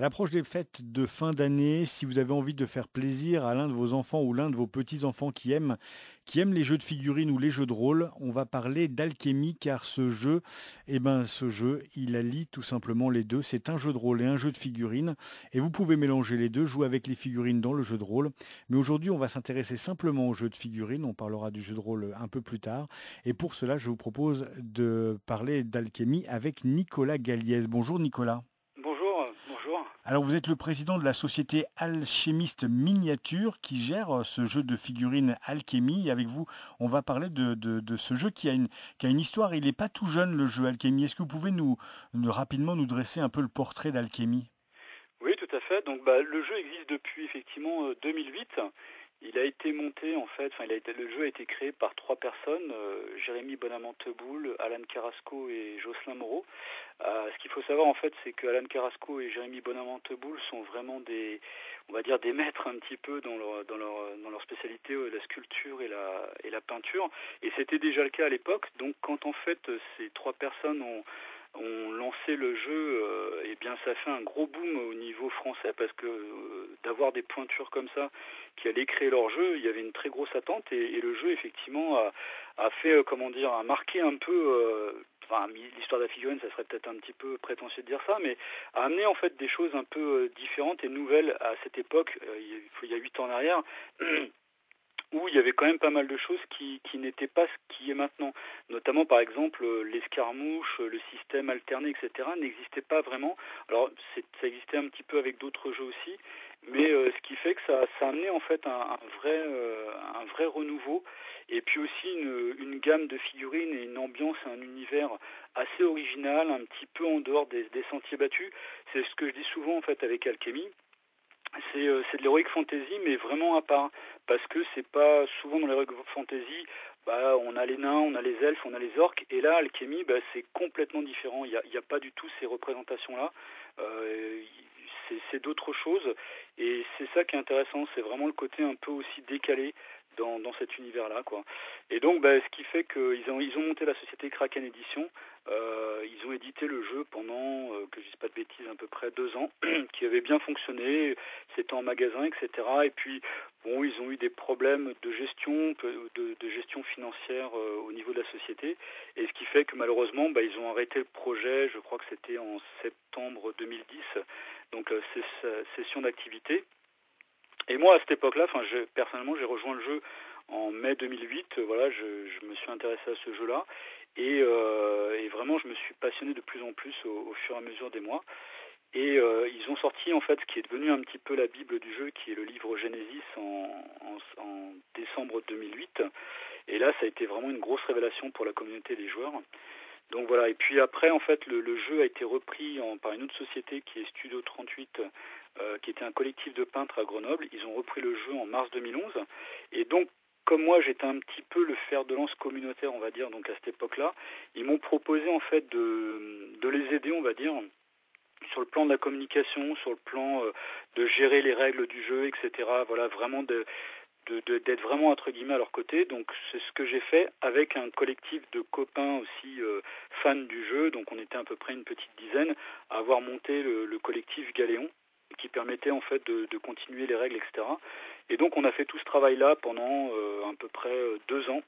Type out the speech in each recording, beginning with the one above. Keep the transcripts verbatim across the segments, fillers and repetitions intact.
À l'approche des fêtes de fin d'année, si vous avez envie de faire plaisir à l'un de vos enfants ou l'un de vos petits-enfants qui aiment, qui aiment les jeux de figurines ou les jeux de rôle, on va parler d'Alchemy car ce jeu, eh ben, ce jeu, il allie tout simplement les deux. C'est un jeu de rôle et un jeu de figurines et vous pouvez mélanger les deux, jouer avec les figurines dans le jeu de rôle. Mais aujourd'hui, on va s'intéresser simplement au jeu de figurines. On parlera du jeu de rôle un peu plus tard. Et pour cela, je vous propose de parler d'Alchemy avec Nicolas Galliès. Bonjour Nicolas. Bonjour, euh, bonjour. Alors, vous êtes le président de la société Alchimiste Miniature qui gère euh, ce jeu de figurines Alchemy. Et avec vous, on va parler de, de- de ce jeu qui a une, qui a une histoire. Il n'est pas tout jeune, le jeu Alchemy. Est-ce que vous pouvez nous, nous- rapidement nous dresser un peu le portrait d'Alchemy? Oui, tout à fait. Donc, bah, le jeu existe depuis effectivement euh, deux mille huit. Il a été monté en fait, enfin, il a été, le jeu a été créé par trois personnes, euh, Jérémy Bonamante-Boule, Alan Carrasco et Jocelyn Moreau. Euh, ce qu'il faut savoir en fait, c'est que Alan Carrasco et Jérémy Bonamante-Boule sont vraiment des, on va dire des maîtres un petit peu dans leur, dans leur, dans leur spécialité, euh, la sculpture et la, et la peinture. Et c'était déjà le cas à l'époque. Donc, quand en fait ces trois personnes ont ont lancé le jeu, euh, et bien ça fait un gros boom au niveau français parce que euh, d'avoir des pointures comme ça qui allaient créer leur jeu, il y avait une très grosse attente et, et le jeu effectivement a, a fait euh, comment dire, a marqué un peu, euh, enfin l'histoire de la figurine, ça serait peut-être un petit peu prétentieux de dire ça, mais a amené en fait des choses un peu euh, différentes et nouvelles à cette époque, euh, il y a il y a huit ans en arrière. Où il y avait quand même pas mal de choses qui, qui n'étaient pas ce qui est maintenant. Notamment, par exemple, euh, l'escarmouche, euh, le système alterné, et cetera n'existait pas vraiment. Alors, c'est- ça existait un petit peu avec d'autres jeux aussi, mais euh, ce qui fait que ça, ça a amené en fait un, un vrai, euh, un vrai renouveau, et puis aussi une, une gamme de figurines et une ambiance, un univers assez original, un petit peu en dehors des, des sentiers battus. C'est ce que je dis souvent en fait avec Alchemy. C'est euh, c'est de l'heroic fantasy, mais vraiment à part. Parce que c'est pas souvent dans l'heroic fantasy, bah, on a les nains, on a les elfes, on a les orques, et là, Alchemy, bah, c'est complètement différent. Il n'y a, il y a pas du tout ces représentations-là. Euh, c'est c'est d'autres choses, et c'est ça qui est intéressant, c'est vraiment le côté un peu aussi décalé dans, dans cet univers-là, quoi. Et donc, bah, ce qui fait qu'ils ont, ils ont monté la société Kraken Edition. Euh, ils ont édité le jeu pendant, euh, que je dise pas de bêtises, à peu près deux ans, qui avait bien fonctionné. C'était en magasin, et cetera. Et puis, bon, ils ont eu des problèmes de gestion, de, de gestion financière euh, au niveau de la société. Et ce qui fait que malheureusement, bah, ils ont arrêté le projet, je crois que c'était en septembre deux mille dix, donc euh, c'est sa cessation d'activité. Et moi, à cette époque-là, enfin, je, personnellement, j'ai rejoint le jeu en mai deux mille huit. Euh, Voilà, je, je me suis intéressé à ce jeu-là. Et, euh, et vraiment, je me suis passionné de plus en plus au, au fur et à mesure des mois. Et euh, ils ont sorti en fait ce qui est devenu un petit peu la Bible du jeu, qui est le livre Genesis en, en, en décembre deux mille huit. Et là, ça a été vraiment une grosse révélation pour la communauté des joueurs. Donc voilà, et puis après, en fait, le, le jeu a été repris en, par une autre société qui est Studio trente-huit, euh, qui était un collectif de peintres à Grenoble. Ils ont repris le jeu en mars deux mille onze. Et donc, comme moi, j'étais un petit peu le fer de lance communautaire, on va dire, donc à cette époque-là, ils m'ont proposé en fait de, de les aider, on va dire, sur le plan de la communication, sur le plan euh, de gérer les règles du jeu, et cetera. Voilà, vraiment de, de, de, d'être vraiment entre guillemets à leur côté. Donc c'est ce que j'ai fait avec un collectif de copains aussi euh, fans du jeu. Donc on était à peu près une petite dizaine à avoir monté le, le collectif Galéon, qui permettait en fait de, de continuer les règles, et cetera. Et donc on a fait tout ce travail-là pendant euh, à peu près euh, deux ans.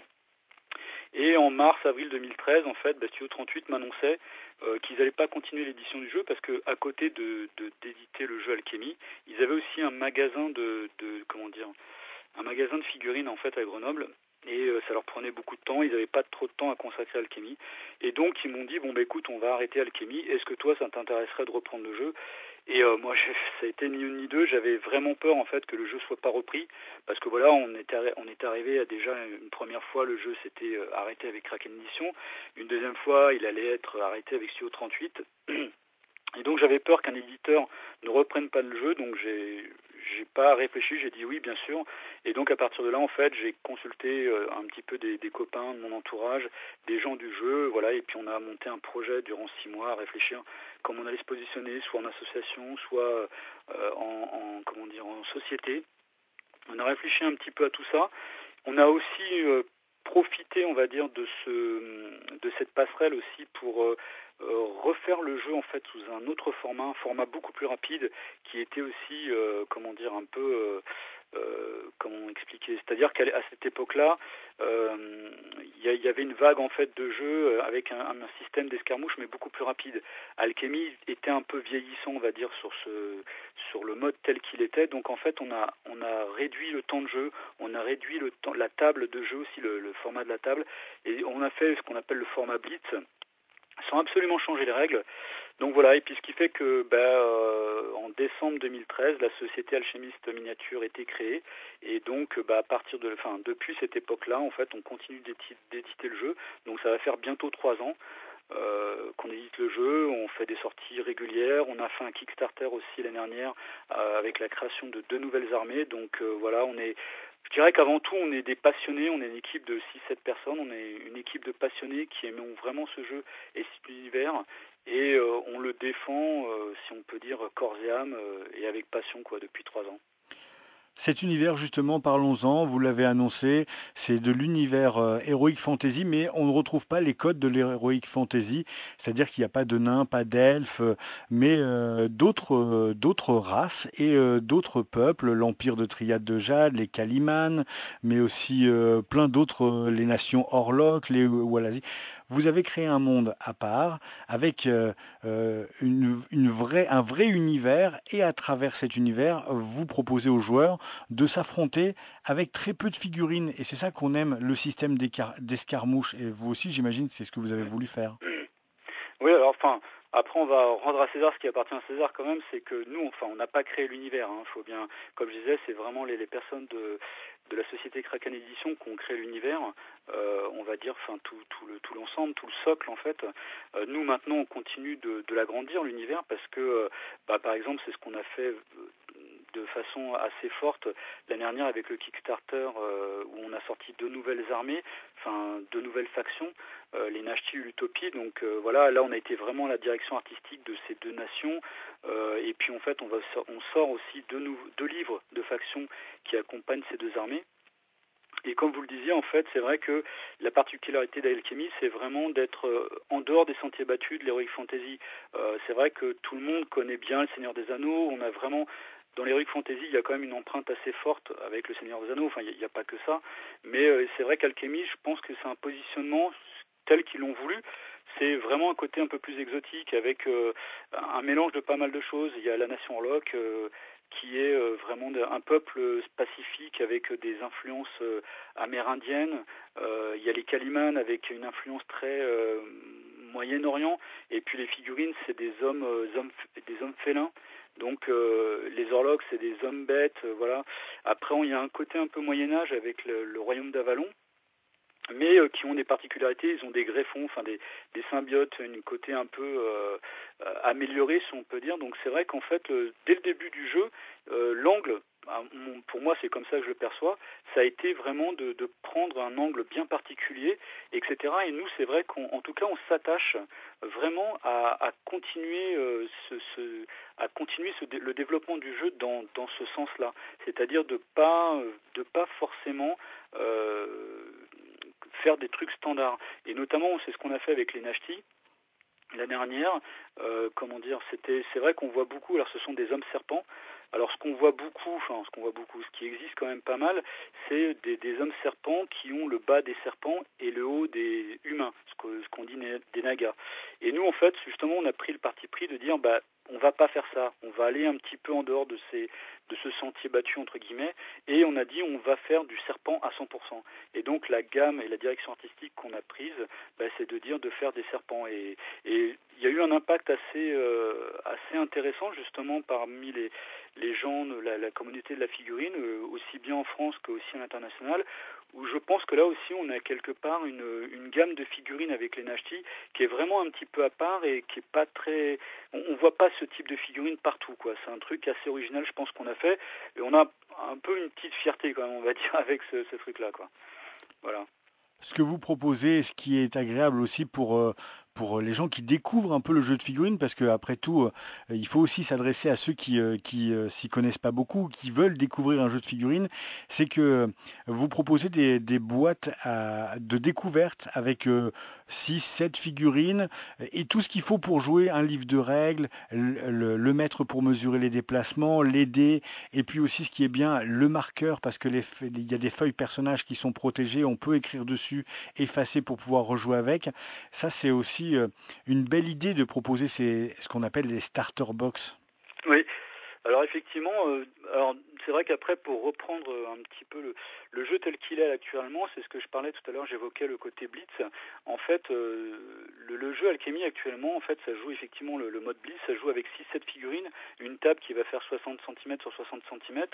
Et en mars-avril deux mille treize, en fait, bah, Studio trente-huit m'annonçait euh, qu'ils n'allaient pas continuer l'édition du jeu parce qu'à côté de, de, d'éditer le jeu Alchemy, ils avaient aussi un magasin de, de comment dire, un magasin de figurines en fait à Grenoble. Et euh, ça leur prenait beaucoup de temps, ils n'avaient pas trop de temps à consacrer à Alchemy. Et donc ils m'ont dit, bon bah écoute, on va arrêter Alchemy, est-ce que toi ça t'intéresserait de reprendre le jeu? Et euh, moi ça a été ni une ni deux, j'avais vraiment peur en fait que le jeu soit pas repris, parce que voilà, on était, on était arrivé à déjà une première fois, le jeu s'était euh, arrêté avec Kraken Edition, une deuxième fois il allait être arrêté avec Studio trente-huit. Et donc j'avais peur qu'un éditeur ne reprenne pas le jeu, donc j'ai j'ai pas réfléchi, j'ai dit oui bien sûr. Et donc à partir de là en fait j'ai consulté euh, un petit peu des, des copains de mon entourage, des gens du jeu, voilà, et puis on a monté un projet durant six mois à réfléchir comment on allait se positionner, soit en association, soit euh, en, en comment dire en société. On a réfléchi un petit peu à tout ça. On a aussi euh, profité, on va dire, de, ce, de cette passerelle aussi pour euh, euh, refaire le jeu en fait sous un autre format, un format beaucoup plus rapide, qui était aussi, euh, comment dire, un peu, euh, euh, comment expliquer, c'est-à-dire qu'à à cette époque-là, euh, il y, y avait une vague en fait de jeux avec un, un système d'escarmouche mais beaucoup plus rapide. Alchemy était un peu vieillissant, on va dire, sur ce, sur le mode tel qu'il était. Donc en fait, on a, on a réduit le temps de jeu, on a réduit le temps, la table de jeu aussi, le, le format de la table, et on a fait ce qu'on appelle le format Blitz, sans absolument changer les règles. Donc voilà, et puis ce qui fait que bah, euh, en décembre deux mille treize, la société Alchimiste Miniature était créée, et donc bah, à partir de, enfin, depuis cette époque-là, en fait, on continue d'éditer le jeu. Donc ça va faire bientôt trois ans euh, qu'on édite le jeu, on fait des sorties régulières, on a fait un Kickstarter aussi l'année dernière euh, avec la création de deux nouvelles armées. Donc euh, voilà, on est je dirais qu'avant tout, on est des passionnés, on est une équipe de six sept personnes, on est une équipe de passionnés qui aimons vraiment ce jeu et cet univers, et euh, on le défend, euh, si on peut dire, corps et âme, euh, et avec passion, quoi, depuis trois ans. Cet univers, justement, parlons-en, vous l'avez annoncé, c'est de l'univers euh, Heroic Fantasy, mais on ne retrouve pas les codes de l'Heroic Fantasy, c'est-à-dire qu'il n'y a pas de nains, pas d'elfes, euh, mais euh, d'autres euh, d'autres races et euh, d'autres peuples, l'Empire de Triade de Jade, les Calimans, mais aussi euh, plein d'autres, euh, les nations Orlok, les Walazi. Vous avez créé un monde à part, avec euh, euh, une, une vraie, un vrai univers, et à travers cet univers, vous proposez aux joueurs de s'affronter avec très peu de figurines. Et c'est ça qu'on aime, le système d'escarmouche. Et vous aussi, j'imagine, c'est ce que vous avez voulu faire. Oui, alors enfin, après on va rendre à César ce qui appartient à César quand même, c'est que nous, enfin, on n'a pas créé l'univers. Hein, faut bien, comme je disais, c'est vraiment les, les personnes de, de la société Kraken Édition qui ont créé l'univers. Euh, on va dire, enfin, tout, tout le tout l'ensemble, tout le socle en fait. Euh, nous maintenant, on continue de, de l'agrandir l'univers parce que, euh, bah, par exemple, c'est ce qu'on a fait de façon assez forte l'année dernière avec le Kickstarter euh, où on a sorti deux nouvelles armées, enfin deux nouvelles factions, euh, les Nashti et l'Utopie. Donc euh, voilà, là on a été vraiment à la direction artistique de ces deux nations. Euh, et puis en fait on, va, on sort aussi deux, deux livres de factions qui accompagnent ces deux armées. Et comme vous le disiez, en fait, c'est vrai que la particularité d'Alchemy, c'est vraiment d'être en dehors des sentiers battus de l'Heroic Fantasy. Euh, c'est vrai que tout le monde connaît bien le Seigneur des Anneaux. On a vraiment, dans l'Heroic Fantasy, il y a quand même une empreinte assez forte avec le Seigneur des Anneaux. Enfin, il n'y a, a pas que ça. Mais euh, c'est vrai qu'Alchemy, je pense que c'est un positionnement tel qu'ils l'ont voulu. C'est vraiment un côté un peu plus exotique, avec euh, un mélange de pas mal de choses. Il y a la nation Orlok, euh, qui est euh, vraiment un peuple pacifique avec des influences euh, amérindiennes. Euh, il y a les Calimans avec une influence très euh, Moyen-Orient. Et puis les figurines, c'est des hommes, euh, hommes, des hommes félins. Donc euh, les Orloks, c'est des hommes bêtes. Euh, voilà. Après, il y a un côté un peu Moyen-Âge avec le, le royaume d'Avalon, mais euh, qui ont des particularités, ils ont des greffons, enfin des, des symbiotes, un côté un peu euh, euh, amélioré, si on peut dire. Donc c'est vrai qu'en fait, euh, dès le début du jeu, euh, l'angle, pour moi c'est comme ça que je le perçois, ça a été vraiment de, de prendre un angle bien particulier, et cetera. Et nous, c'est vrai qu'en tout cas, on s'attache vraiment à, à continuer, euh, ce, ce, à continuer ce, le développement du jeu dans, dans ce sens-là. C'est-à-dire de pas, de pas forcément... Euh, faire des trucs standards. Et notamment, c'est ce qu'on a fait avec les Nashti. L'année dernière, euh, comment dire, c'était, c'est vrai qu'on voit beaucoup, alors ce sont des hommes serpents. Alors ce qu'on voit beaucoup, enfin ce qu'on voit beaucoup, ce qui existe quand même pas mal, c'est des, des hommes serpents qui ont le bas des serpents et le haut des humains, ce, que, ce qu'on dit des nagas. Et nous, en fait, justement, on a pris le parti pris de dire, bah, on va pas faire ça, on va aller un petit peu en dehors de, ces, de ce sentier battu, entre guillemets, et on a dit on va faire du serpent à cent pour cent. Et donc la gamme et la direction artistique qu'on a prise, bah, c'est de dire de faire des serpents. Et il y a eu un impact assez, euh, assez intéressant, justement, parmi les, les gens, la, la communauté de la figurine, euh, aussi bien en France qu'aussi à l'international, où je pense que là aussi on a quelque part une, une gamme de figurines avec les Nashti qui est vraiment un petit peu à part et qui est pas très... On, on voit pas ce type de figurines partout, quoi. C'est un truc assez original, je pense, qu'on a fait, et on a un peu une petite fierté quand même, on va dire, avec ce, ce truc-là, quoi. Voilà. Ce que vous proposez, ce qui est agréable aussi pour, euh, pour les gens qui découvrent un peu le jeu de figurines, parce qu'après tout, euh, il faut aussi s'adresser à ceux qui euh, qui euh, s'y connaissent pas beaucoup, qui veulent découvrir un jeu de figurines, c'est que euh, vous proposez des, des boîtes à- de découverte avec euh, six, sept figurines et tout ce qu'il faut pour jouer, un livre de règles, le, le- le mètre pour mesurer les déplacements, les dés, et puis aussi ce qui est bien, le marqueur, parce que les, fe- il y a des feuilles personnages qui sont protégées, on peut écrire dessus, effacer pour pouvoir rejouer avec. Ça, c'est aussi euh, une belle idée de proposer ces, ce qu'on appelle les starter box. Oui. Alors effectivement, euh, alors c'est vrai qu'après pour reprendre un petit peu le, le jeu tel qu'il est actuellement, c'est ce que je parlais tout à l'heure, j'évoquais le côté blitz. En fait, euh, le, le jeu Alchemy actuellement, en fait, ça joue effectivement le, le mode blitz, ça joue avec six sept figurines, une table qui va faire soixante centimètres sur soixante centimètres.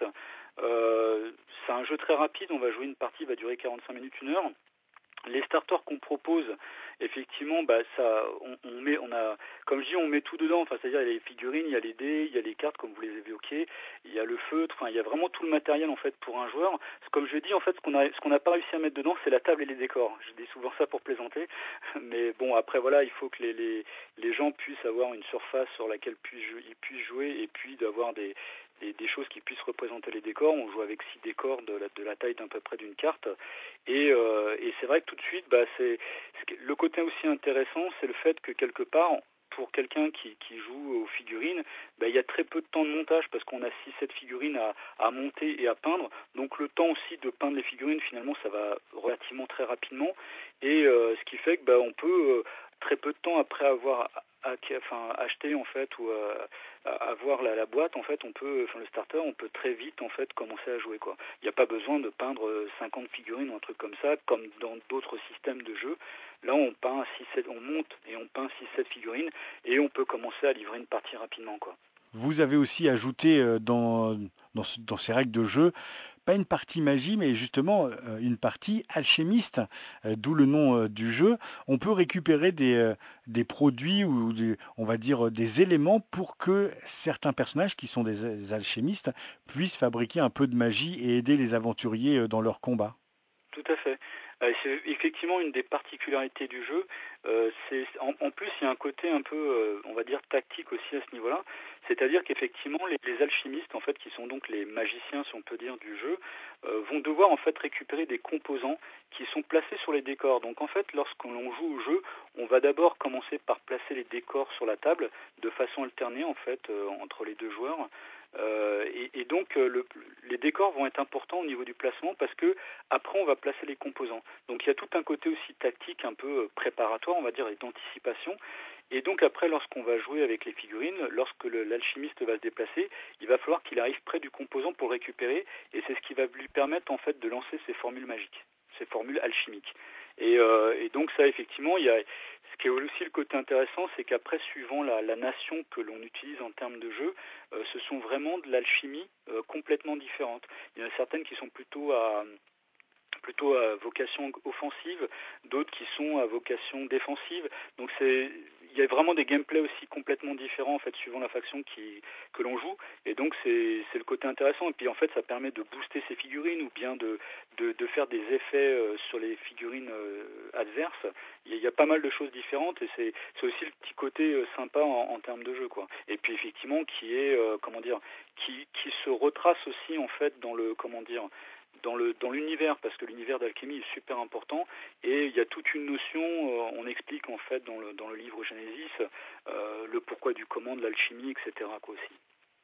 Euh, c'est un jeu très rapide, on va jouer une partie, va durer quarante-cinq minutes, une heure. Les starters qu'on propose, effectivement, bah ça, on, on met, on a, comme je dis, on met tout dedans. Enfin, c'est-à-dire il y a les figurines, il y a les dés, il y a les cartes, comme vous les évoquiez, il y a le feutre. Enfin, il y a vraiment tout le matériel en fait pour un joueur. Comme je dis, en fait, ce qu'on a, ce qu'on n'a pas réussi à mettre dedans, c'est la table et les décors. Je dis souvent ça pour plaisanter, mais bon, après voilà, il faut que les, les, les gens puissent avoir une surface sur laquelle puissent, ils puissent jouer et puis d'avoir des des, des choses qui puissent représenter les décors. On joue avec six décors de la, de la taille d'à peu près d'une carte. Et, euh, et c'est vrai que tout de suite, bah, c'est, le côté aussi intéressant, c'est le fait que quelque part, pour quelqu'un qui, qui joue aux figurines, bah, il y a très peu de temps de montage parce qu'on a six sept figurines à, à monter et à peindre. Donc le temps aussi de peindre les figurines, finalement, ça va relativement très rapidement. Et euh, ce qui fait que bah, on peut, euh, très peu de temps après avoir à, enfin, acheté en fait ou euh, avoir la, la boîte, en fait, on peut, enfin le starter, on peut très vite en fait commencer à jouer quoi. Il n'y a pas besoin de peindre cinquante figurines ou un truc comme ça, comme dans d'autres systèmes de jeu. Là, on peint six sept, on monte et on peint six sept figurines et on peut commencer à livrer une partie rapidement quoi. Vous avez aussi ajouté euh, dans, dans, ce- dans ces règles de jeu, pas une partie magie, mais justement euh, une partie alchimiste, euh, d'où le nom euh, du jeu. On peut récupérer des, euh, des produits ou des, on va dire euh, des éléments pour que certains personnages qui sont des, des alchimistes puissent fabriquer un peu de magie et aider les aventuriers euh, dans leur combat. Tout à fait. Euh, c'est effectivement une des particularités du jeu. Euh, c'est, en, en plus, il y a un côté un peu, euh, on va dire, tactique aussi à ce niveau-là. C'est-à-dire qu'effectivement, les, les alchimistes, en fait, qui sont donc les magiciens, si on peut dire, du jeu, euh, vont devoir en fait récupérer des composants qui sont placés sur les décors. Donc en fait, lorsqu'on joue au jeu, on va d'abord commencer par placer les décors sur la table de façon alternée, en fait, euh, entre les deux joueurs. Euh, et, et donc euh, le, les décors vont être importants au niveau du placement parce que après on va placer les composants. Donc il y a tout un côté aussi tactique, un peu euh, préparatoire, on va dire, et d'anticipation. Et donc après, lorsqu'on va jouer avec les figurines, lorsque le, l'alchimiste va se déplacer, il va falloir qu'il arrive près du composant pour le récupérer, et c'est ce qui va lui permettre en fait de lancer ses formules magiques, ses formules alchimiques. Et, euh, et donc ça, effectivement, il y a, ce qui est aussi le côté intéressant, c'est qu'après, suivant la, la nation que l'on utilise en termes de jeu, euh, ce sont vraiment de l'alchimie euh, complètement différente. Il y en a certaines qui sont plutôt à plutôt à vocation offensive, d'autres qui sont à vocation défensive. Donc c'est, il y a vraiment des gameplays aussi complètement différents en fait suivant la faction qui, que l'on joue. Et donc c'est, c'est le côté intéressant. Et puis en fait ça permet de booster ces figurines ou bien de, de, de faire des effets euh, sur les figurines euh, adverses. Il y, a, il y a pas mal de choses différentes et c'est, c'est aussi le petit côté euh, sympa en, en termes de jeu quoi. Et puis effectivement qui est euh, comment dire, qui, qui se retrace aussi en fait dans le comment dire dans le dans l'univers, parce que l'univers d'Alchemy est super important et il y a toute une notion, euh, on explique en fait dans le, dans le livre Genesis euh, le pourquoi du comment de l'alchimie, et cetera quoi aussi.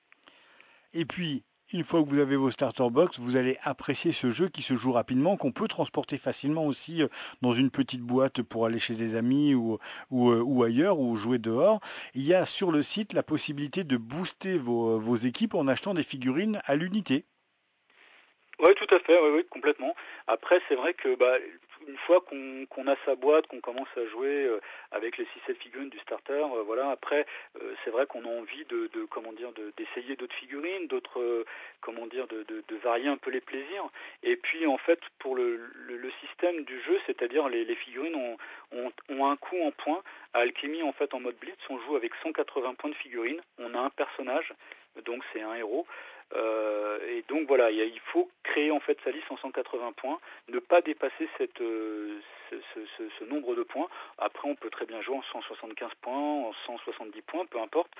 Et puis, une fois que vous avez vos starter box, vous allez apprécier ce jeu qui se joue rapidement, qu'on peut transporter facilement aussi euh, dans une petite boîte pour aller chez des amis ou, ou, euh, ou ailleurs, ou jouer dehors. Il y a sur le site la possibilité de booster vos, vos équipes en achetant des figurines à l'unité. Oui, tout à fait, oui, oui, complètement. Après, c'est vrai que bah, une fois qu'on qu'on a sa boîte, qu'on commence à jouer euh, avec les six sept figurines du starter, euh, voilà. Après, euh, c'est vrai qu'on a envie de, de comment dire, de- d'essayer d'autres figurines, d'autres, euh, comment dire, de, de- de varier un peu les plaisirs. Et puis, en fait, pour le, le- le système du jeu, c'est-à-dire les, les figurines ont, ont, ont un coût en points. À Alchemy, en fait, en mode Blitz, on joue avec cent quatre-vingts points de figurines. On a un personnage, donc c'est un héros. Euh, et donc voilà, il, y a, il faut créer en fait sa liste en cent quatre-vingts points, ne pas dépasser cette, euh, ce, ce, ce, ce nombre de points. Après, on peut très bien jouer en cent soixante-quinze points, en cent soixante-dix points, peu importe.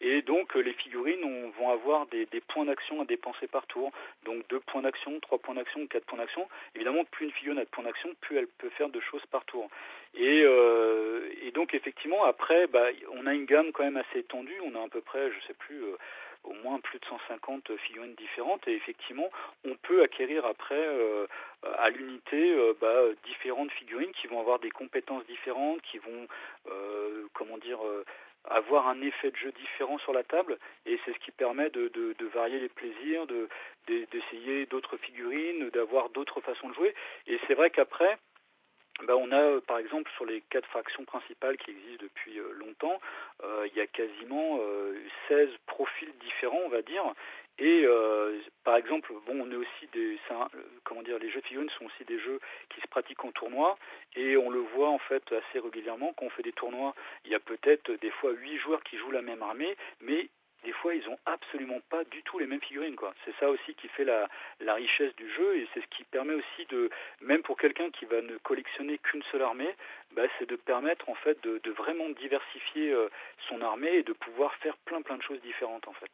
Et donc les figurines on, vont avoir des, des points d'action à dépenser par tour. Donc deux points d'action, trois points d'action, quatre points d'action. Évidemment, plus une figurine a de points d'action, plus elle peut faire de choses par tour. Et, euh, et donc effectivement, après, bah, on a une gamme quand même assez étendue. On a à peu près, je sais plus, euh, au moins plus de cent cinquante figurines différentes. Et effectivement, on peut acquérir après, euh, à l'unité, euh, bah, différentes figurines qui vont avoir des compétences différentes, qui vont, euh, comment dire, euh, avoir un effet de jeu différent sur la table, et c'est ce qui permet de, de, de varier les plaisirs, de, de, d'essayer d'autres figurines, d'avoir d'autres façons de jouer. Et c'est vrai qu'après, ben on a par exemple sur les quatre factions principales qui existent depuis euh, longtemps, euh, il y a quasiment euh, seize profils différents, on va dire. Et euh, par exemple, bon, on est aussi des, un, comment dire, les jeux de figurines sont aussi des jeux qui se pratiquent en tournoi, et on le voit en fait assez régulièrement quand on fait des tournois. Il y a peut-être des fois huit joueurs qui jouent la même armée, mais des fois, ils n'ont absolument pas du tout les mêmes figurines, quoi. C'est ça aussi qui fait la, la richesse du jeu, et c'est ce qui permet aussi de, même pour quelqu'un qui va ne collectionner qu'une seule armée, bah, c'est de permettre en fait de, de vraiment diversifier euh, son armée et de pouvoir faire plein plein de choses différentes en fait.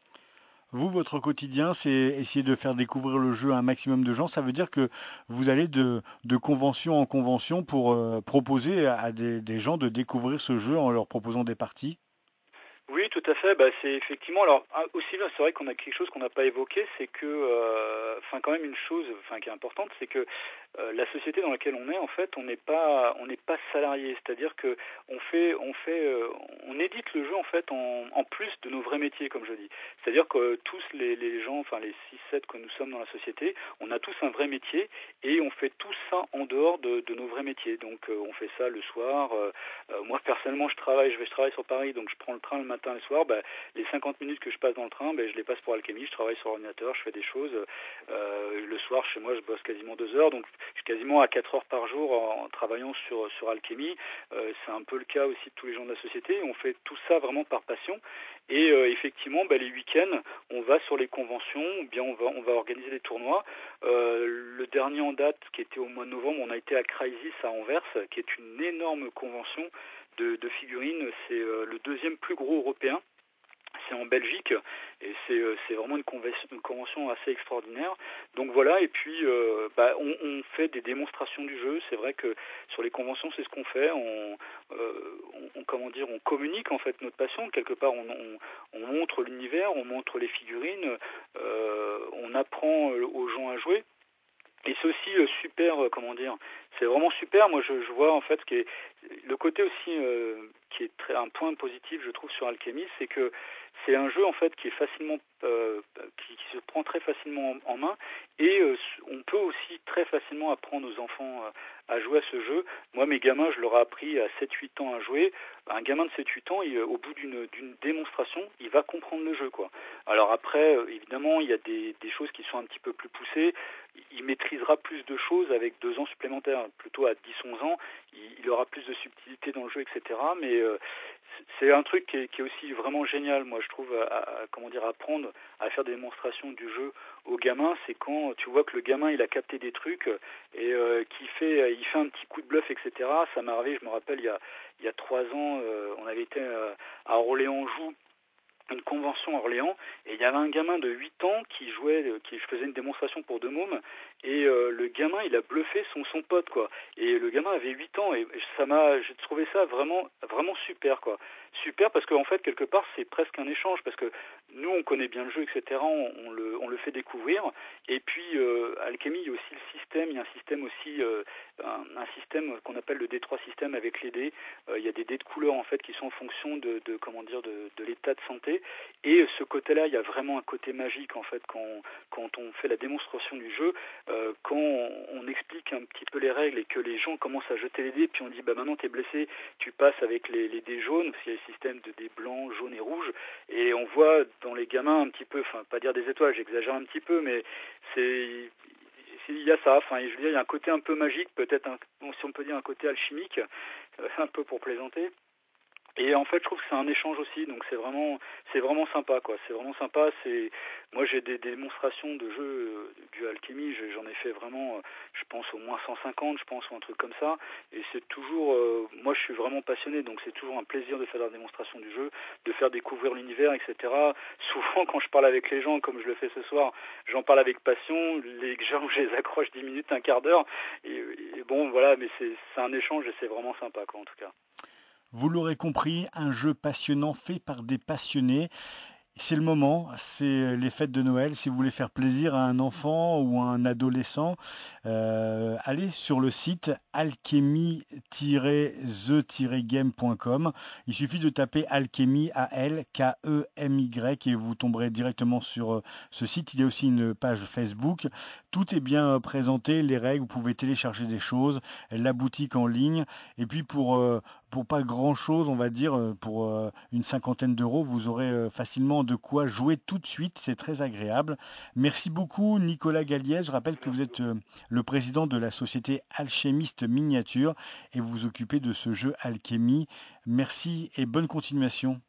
Vous, votre quotidien, c'est essayer de faire découvrir le jeu à un maximum de gens. Ça veut dire que vous allez de, de convention en convention pour euh, proposer à des, des gens de découvrir ce jeu en leur proposant des parties. Oui, tout à fait. Bah, c'est effectivement. Alors aussi là, c'est vrai qu'on a quelque chose qu'on n'a pas évoqué, c'est que, euh, enfin, quand même une chose, enfin, qui est importante, c'est que euh, la société dans laquelle on est, en fait, on n'est pas, on n'est pas salarié. C'est-à-dire que on fait, on fait, euh, on édite le jeu en fait en, en plus de nos vrais métiers, comme je dis. C'est-à-dire que tous les, les gens, enfin les six sept que nous sommes dans la société, on a tous un vrai métier et on fait tout ça en dehors de, de nos vrais métiers. Donc euh, on fait ça le soir. Euh, euh, moi personnellement, je travaille, je vais, je travaille sur Paris, donc je prends le train le matin et le soir. Bah, les cinquante minutes que je passe dans le train, bah, je les passe pour Alchemy. Je travaille sur ordinateur, je fais des choses. Euh, le soir, chez moi, je bosse quasiment deux heures, donc je suis quasiment à quatre heures par jour en, en travaillant sur, sur Alchemy. Euh, c'est un peu le cas aussi de tous les gens de la société. On fait tout ça vraiment par passion. Et euh, effectivement, bah, les week-ends, on va sur les conventions, ou bien on va, on va organiser des tournois. Euh, le dernier en date, qui était au mois de novembre, on a été à Crysis à Anvers, qui est une énorme convention de, de figurines. C'est euh, le deuxième plus gros européen. C'est en Belgique et c'est, c'est vraiment une convention, une convention assez extraordinaire. Donc voilà, et puis euh, bah, on, on fait des démonstrations du jeu. C'est vrai que sur les conventions, c'est ce qu'on fait. On, euh, on, comment dire, on communique en fait notre passion. Quelque part, on, on, on montre l'univers, on montre les figurines, euh, on apprend aux gens à jouer. Et c'est aussi euh, super, euh, comment dire, c'est vraiment super. Moi, je, je vois en fait que le côté aussi euh, qui est très, un point positif, je trouve, sur Alchemy, c'est que c'est un jeu en fait qui est facilement, euh, qui, qui se prend très facilement en, en main, et euh, on peut aussi très facilement apprendre aux enfants euh, à jouer à ce jeu. Moi, mes gamins, je leur ai appris à sept huit ans à jouer. Un gamin de sept huit ans, il, au bout d'une, d'une démonstration, il va comprendre le jeu, quoi. Alors après, euh, évidemment, il y a des, des choses qui sont un petit peu plus poussées. Il maîtrisera plus de choses avec deux ans supplémentaires. Plutôt à dix onze ans, il, il aura plus de subtilité dans le jeu, et cetera. Mais euh, c'est un truc qui est, qui est aussi vraiment génial, moi je trouve, à, à, comment dire, apprendre à faire des démonstrations du jeu aux gamins. C'est quand tu vois que le gamin il a capté des trucs et euh, qu'il fait, il fait un petit coup de bluff, et cetera. Ça m'est arrivé, je me rappelle, il y a, il y a trois ans, euh, on avait été euh, à Orléans-Joux, une convention à Orléans, et il y avait un gamin de huit ans qui jouait, qui faisait une démonstration pour deux mômes, et euh, le gamin il a bluffé son, son pote, quoi. Et le gamin avait huit ans, et ça m'a, j'ai trouvé ça vraiment, vraiment super, quoi. Super parce qu'en fait, quelque part, c'est presque un échange, parce que nous, on connaît bien le jeu, et cetera, on, on, le, on le fait découvrir, et puis, euh, Alchemy, il y a aussi le système, il y a un système aussi, euh, un, un système qu'on appelle le D trois système avec les dés. Euh, il y a des dés de couleurs, en fait, qui sont en fonction de, de comment dire, de, de l'état de santé. Et ce côté-là, il y a vraiment un côté magique en fait quand, quand on fait la démonstration du jeu, euh, quand on, on explique un petit peu les règles et que les gens commencent à jeter les dés, puis on dit bah maintenant t'es blessé, tu passes avec les, les dés jaunes, parce qu'il y a le système de dés blancs, jaunes et rouges, et on voit dans les gamins un petit peu, enfin pas dire des étoiles, j'exagère un petit peu, mais c'est il y a ça, enfin je veux dire il y a un côté un peu magique, peut-être un, si on peut dire un côté alchimique, un peu pour plaisanter. Et en fait, je trouve que c'est un échange aussi, donc c'est vraiment, c'est vraiment sympa, quoi. C'est vraiment sympa. C'est, moi, j'ai des démonstrations de jeux euh, du Alchemy. je- J'en ai fait vraiment, euh, je pense au moins cent cinquante, je pense, ou un truc comme ça. Et c'est toujours, euh, moi, je suis vraiment passionné, donc c'est toujours un plaisir de faire la démonstration du jeu, de faire découvrir l'univers, et cetera. Souvent, quand je parle avec les gens, comme je le fais ce soir, j'en parle avec passion. Les gens, je les accroche dix minutes, un quart d'heure. Et, et bon, voilà, mais c'est c'est un échange et c'est vraiment sympa, quoi, en tout cas. Vous l'aurez compris, un jeu passionnant fait par des passionnés. C'est le moment, c'est les fêtes de Noël. Si vous voulez faire plaisir à un enfant ou à un adolescent, euh, allez sur le site alchemy tiret the tiret game point com. Il suffit de taper Alchemy, A L K E M Y, et vous tomberez directement sur euh, ce site. Il y a aussi une page Facebook. Tout est bien euh, présenté, les règles, vous pouvez télécharger des choses, la boutique en ligne. Et puis pour, euh, pour pas grand-chose, on va dire, euh, pour euh, une cinquantaine d'euros, vous aurez euh, facilement de quoi jouer tout de suite. C'est très agréable. Merci beaucoup, Nicolas Galliès. Je rappelle que vous Merci êtes beaucoup. euh, le président de la société Alchimiste Miniature et vous vous occupez de ce jeu Alchemy. Merci et bonne continuation.